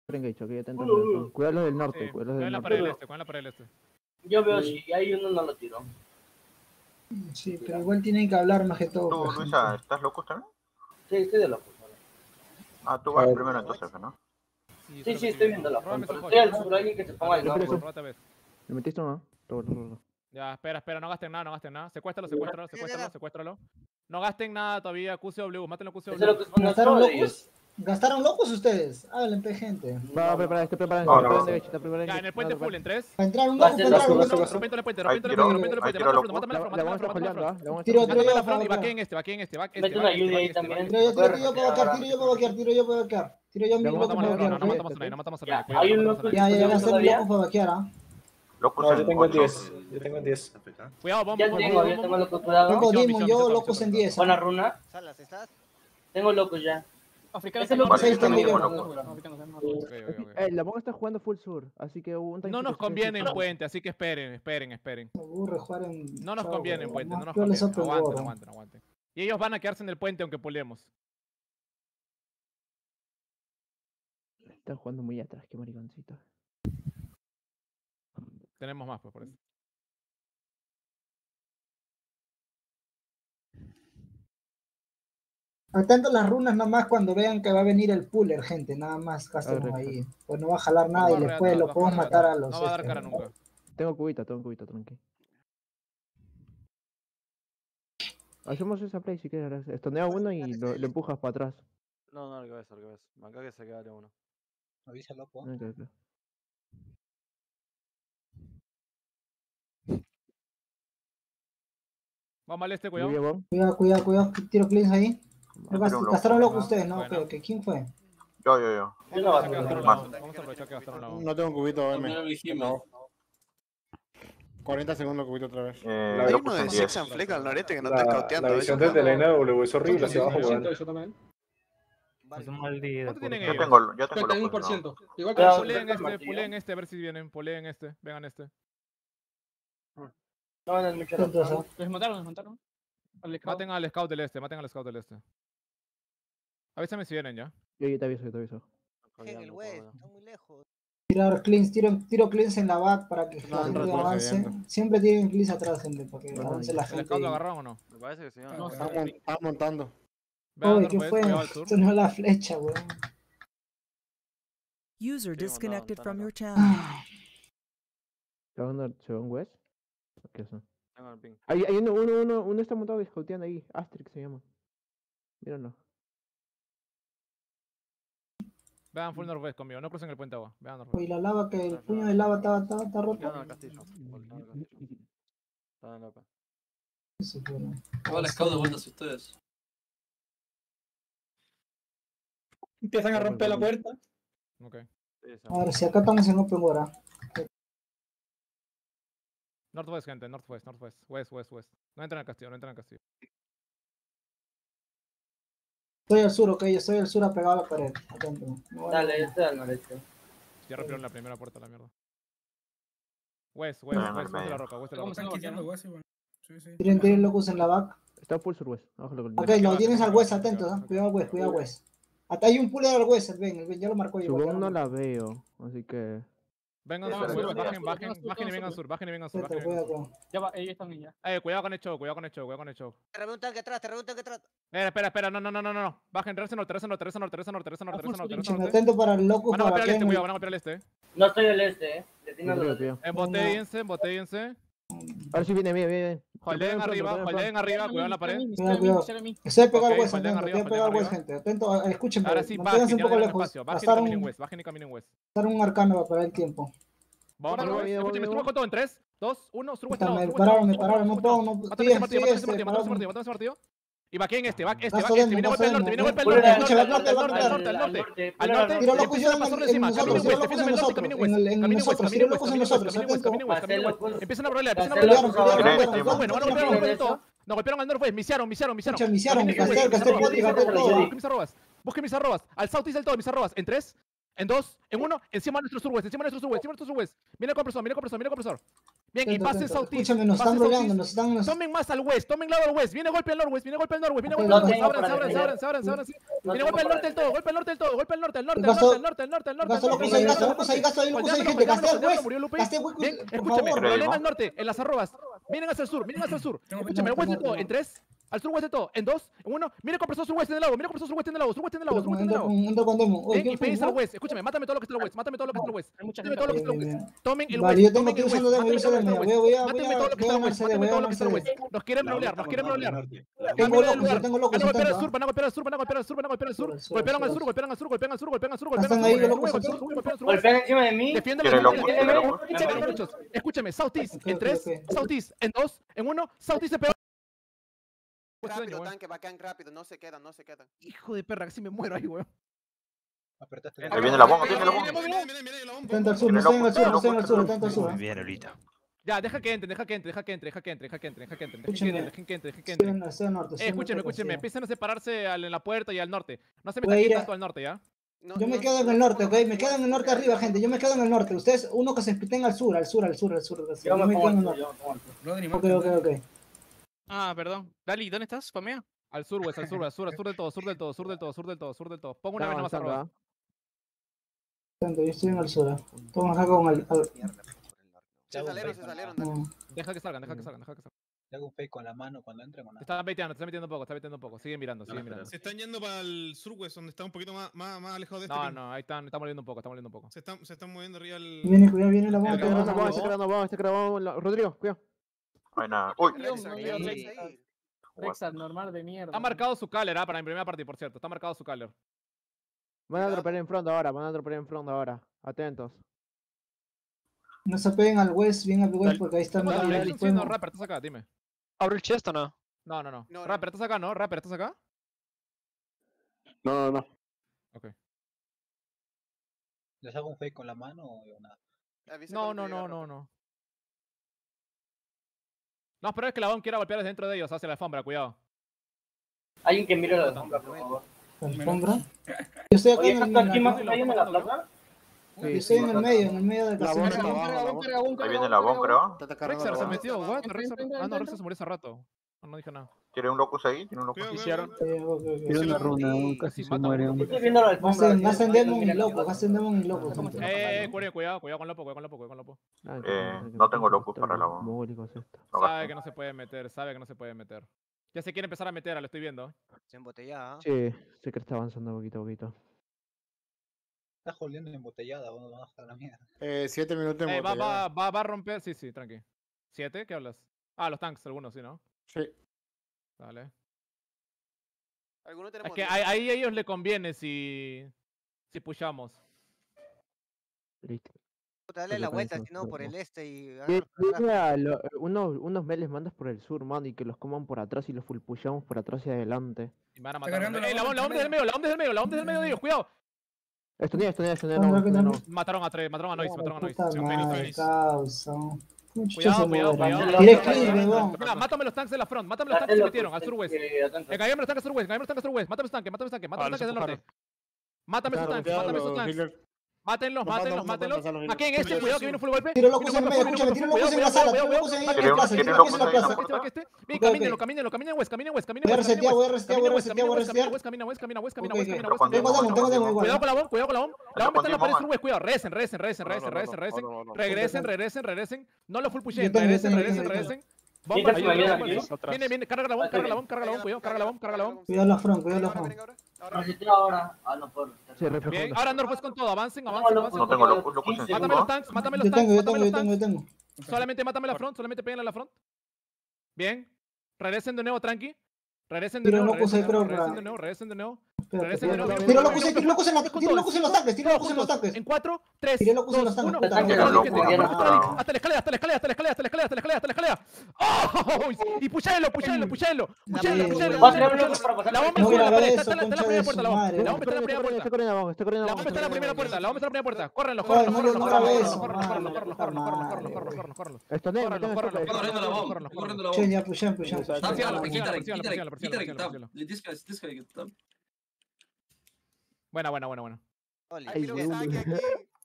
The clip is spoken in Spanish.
Engage, ok, atento. Cuidado los del norte, Sí, cuidado los del norte. cuidado la pared del este. Yo veo si hay uno no lo tiro. Sí, pero igual tienen que hablar más que todo. Tú, pues, Luisa, gente. ¿estás loco también? Sí, estoy de loco. Ah, tú vas primero entonces, ¿no? Sí, estoy viendo la Róbame foto. ese Estoy al joya. sur, alguien que se ponga al Yo norte. preso. Róbate a ver. ¿Le metiste o no? Todo. Ya, espera, no gasten nada. Secuéstralo. No gasten nada todavía, QCW, mátenlo Eso es QCW. lo que suena ¿Gastaron todo de locos? ellos. ¿Gastaron locos ustedes? Hablen, gente. Va, prepara, estoy preparando. No, Prepara no. Engage, está preparando. Ya, en el puente full, en 3. Para entrar un Va a loco, ser para entrar un loco. loco. Rompiendo el puente, Ahí tiro loco. mátame La la vamos a front. joleando, ¿ah? La vamos a Tiro, joleando. tiro. Mátame la front y va aquí en este. Mete una ayuda ahí también. Tiro yo puedo vaquear. Tiro yo mi loco para vaquear. No ¿ok? matamos a Ya, nadie. hay un loco. Ya, gasté mi ¿Todavía? loco para vaquear, ¿ah? Locos No, en yo tengo 8. 10. Yo tengo 10. Cuidado, bomba. Ya tengo loco, cuidado. Tengo Misión, Demon, misión, yo misión, locos en misión. 10. Buena runa. Salas, ¿estás? Tengo locos ya. Africano Ese está loco seis sí tengo también. yo. La Monga está jugando full sur, así que hubo un time No que nos se- conviene en puente, así que esperen. Me aburre jugar en. No nos conviene en puente, no nos Yo les conviene. open war. Aguanten. Y ellos van a quedarse en el puente aunque pulemos. Están jugando muy atrás, qué mariconcito. Tenemos más, pues, por eso. Atento a las runas nomás cuando vean que va a venir el puller, gente, nada más, gasten Correcto. ahí. Pues no va a jalar nada y Corre después atrás, lo va a podemos correr matar atrás. a los. No va a dar cara nunca. Tengo cubito, tranqui. Hacemos esa play si quieres. Estonea uno y lo empujas para atrás. No, al revés. Acá que se queda de uno. Avisa loco. Ok. Vamos al este, Muy cuidado. bien, Bob. Cuidado, tiro cleans ahí. Gastaron loco ustedes, ¿no? Bueno. Ok, ¿quién fue? Yo. Yo no Vamos a gasto. aprovechar que gastaron la bomba. No tengo cubito, M. No lo dijimos. 40 segundos cubito otra vez. Hay uno Locos de en Six 10. and Fleck al noreste que no está cauteando. La visión de la NW es horrible hacia abajo, weón. Eso también. Vale. ¿Cuánto tienen Yo ellos? tengo locos. 31%. Igual que Cuidado. nosotros. Puleen este, a ver si vienen. Puleen este, vengan este. No, no es mucho Atento, loco. ¿ah? Desmontaron. Al scout. Maten al scout del este. Avísame si vienen ya. Yo te aviso. En el west, está muy lejos. Tirar cleans, tiro cleans en la back para que No, la gente no, avance. no. Siempre tienen cleans atrás, gente, para que No, avance la ¿El gente. scout lo agarraron o no? Me parece que sí. No, Está montando. Vean Uy, ¿qué Northwest, fue? cuidado al sur. Esto no es la flecha, weón. User disconnected from your channel. ¿Se van West? ¿Qué son? Tengo el ping. Hay uno está montado y scouteando ahí. Asterix se llama. Mírenlo. Vean full Northwest conmigo, no crucen el puente agua. Vean Northwest. Y la lava, que el puño de lava está Quedan roto. al castillo. Están loca. Eso, pero- Igual el scout de vuelta hacia ustedes. Empiezan a romper la puerta. Ok. A ver, si acá estamos en open war, ¿ah? Northwest, gente, Northwest. West. No entran al castillo. Estoy al sur, ok, yo estoy al sur apegado a la pared. Atento. Dale, yo estoy al noreste. Ya rompieron la primera puerta, la mierda. West en de el la medio. roca, West de la ¿Cómo roca. se llama? Tiren locos en la back. Está full sur West. Abajo lo Ok, lo tienes al west, atento, ¿ah? Cuidado west. Hasta hay un puller al west, el Ben, ya lo marcó yo. Su bomb no la veo, así que... Vengan No, sur, sur, bajen y sur, vengan sur. sur, bajen y vengan Atento, sur. cuidado. Ya va, ellos están ya. Cuidado con el show. Te revientan que atrás. Espera, no. Bajen, regresen norte. Atento para el locus Van a para golpear el este, que... cuidado, van a golpear el este. No estoy al este, Destino al norte. Embotéllense. Ahora sí viene. Holdeen arriba, cuidado en la pared. Cuidado. Estoy pegado al Ok, west, holden atento, arriba, estoy pegado al holden west, gente. Atento, escúchenme. Ahora sí, Manténganse bajen, un poco ya lejos. espacio. Bajen y caminen west. Gastaron un arcano para perder el tiempo. Vamos, escuchen, estuvo con todo en 3, 2, 1, sur Puta, me pararon, no puedo, no puedo. Mátame ese partido. Y va este, viene golpe del norte, al norte. Tiro locos yo en nosotros, tiro locos en nosotros, atento. Empiezan a rolear, nos golpearon al norte, misiaron. Busquen mis arrobas, al south del todo, mis arrobas, en 3, en 2, en 1, encima de nuestro surwest. Viene el compresor. Bien, y pase Southeast. Escúchame, nos pase están rodeando, Southeast. nos están... Tomen más al west, tomen lado al west. Viene golpe al norwest, viene golpe al norwest, viene golpe No al norwest. tengo para Ábranse. Viene golpe al norte del todo, golpe al norte del todo, golpe al norte, al norte, al norte, al norte, al norte, al norte. Gasto locos ahí, gasto ahí, gente. Gasté al west. Gasté, Bien, por escúchame, favor. roleen al norte, en las arrobas. Vienen hacia el sur, vienen hacia el sur. Escúchame, al west de todo, en 3. Al sur west de todo, en 2, en 1. Mire compresor sur west en el lago, mire compresor sur west en el lago, sur west en el lago, sur west en el lago. Entro con demo. Oye, Ven y ¿qué fue? pegues al west. Escúchame, mátame todo lo que está al west, mátame todo lo que está al west. Mátame todo lo que está al west. Tomen el Vale, west, yo tengo tomen que el ir west. usando demo, Mátame todo lo que está al west. voy a Mátame todo lo que está al west, mátame todo lo que está al west. Nos quieren rolear, nos quieren rolear. Tengo locos, yo tengo locos. Van a golpear al sur, van a golpear al sur, van a golpear al sur, van a golpear al sur. Golpean al sur, golpean al sur, golpean al sur, golpean al sur, golpean al sur, golpean al sur. Golpean al sur. Golpean encima de mí. Defiéndelo, Quiere loco. escúchame, Southeast en 3, Ok. Southeast en 2, en 1, Southeast se pegó. Rápido, tanque, bacán, rápido, no se quedan. Hijo de perra, casi me muero ahí, weón. Ahí viene la bomba, viene la bomba. Tanto al sur, no estoy en el sur, no estoy en el sur, tanto al sur. Bien, ahorita. Ya, deja que entren. Escúcheme, empiecen a separarse en la puerta y al norte. No se Voy a metan aquí ir a- tanto al norte, ¿ya? Yo me quedo en el norte, ¿ok? Me quedo en el norte arriba, gente. Yo me quedo en el norte. Ustedes, uno que se spliten al sur. Yo me quedo en el norte. Ok. Ah, perdón. Dali, ¿dónde estás? ¿Pamea? Al sur, West, al sur del todo. Pongo una vena más arriba. Tanto, yo estoy en el sur. Toma acá con el... Se salieron, No. Deja que salgan. Te hago un fake con la mano cuando entren o no. Te están metiendo un poco. Siguen mirando. Se están yendo para el surwest, donde está un poquito más alejado de este. No, ahí están moviendo un poco. Se están moviendo arriba el... Viene la bomba. Está grabando, Rodrigo, cuidado. No hay nada. Uy. Rexar normal de mierda. Está marcado su caller, para mi primera partida, por cierto. Está marcado su caller. Van a dropear en front ahora, Atentos. No se peguen al west, bien al west, porque ahí están... No, Rapper, ¿estás acá? Dime. ¿Abro el chest o no? No. Rapper, ¿estás acá? ¿No? Rapper, ¿estás acá? No. Ok. ¿Les hago un fake con la mano o nada? No. No, pero es que la bomba quiera golpear desde dentro de ellos, hacia la alfombra, cuidado. Alguien que mire la alfombra, por favor. ¿Alfombra? Yo estoy acá Oye, en ¿estás aquí más el... ahí en la plaza? Yo estoy en el medio del casino. Ahí viene la bomba, creo. Rexar se metió, what? Rexar se murió hace rato. No dije nada. ¿Tiene un locus ahí? Hicieron. Tiene una runa, casi se muere. Estoy viendo la alfombra. Gasten demon y loco. Cuidado con Lopo. No tengo locus para la bomba. Sabe que no se puede meter. Ya se quiere empezar a meter, lo estoy viendo. Se embotellada. Sí, sé que está avanzando poquito a poquito. Está jodiendo embotellada, vamos a bajar la mierda. 7 minutos en botella. Va a romper, sí, tranqui. ¿7? ¿Qué hablas? Ah, los tanks, algunos, sí, ¿no? Sí. Dale. Algunos Es tenemos que ahí a ellos le conviene si pushamos. Listo. Dale la vuelta, si no, por el este y... Unos meles mandas por el sur, man, y que los coman por atrás y los full pushamos por atrás y adelante. Y me van a matar. La bomba desde el medio de ellos, cuidado. Esto no. Mataron a Noise. Cuidado. Mátame los tanques de la front, mátame los tanques que se metieron al sur-west. Caigame los tanques sur-west, mátame los tanques del norte. Mátame esos tanques. Mátenlos. Aquí en este, cuidado que viene un full golpe. Tiro locos en el medio, escúchame, tiro locos en la sala, tiro locos en la plaza, Bien, caminen west. Voy a resetear. Tengo demo igual. Cuidado con la bomba. La bomba está en la pared sur-west, cuidado. Regresen. Regresen. No lo full pushen, regresen. Bomba, viene, carga la bomba, cuidado, carga la bomba. Cuidado la front. Ahora. No puedo. Bien, ahora Northwest con todo, avancen. No tengo locus en Mátame los tanks. Yo tengo. Solamente mátame la front, solamente peguen a la front. Bien. Regresen de nuevo, tranqui. Regresen de nuevo. Tiro locos en los tanques. En 4, 3, Tiré locos en los 2, 1. tanques. Hasta la escalera. ¡Oh! Y pucháenlo. La bomba está en la primera puerta. La bomba está en la primera puerta. Córrenlo. Buena. Hay pilotaje aquí.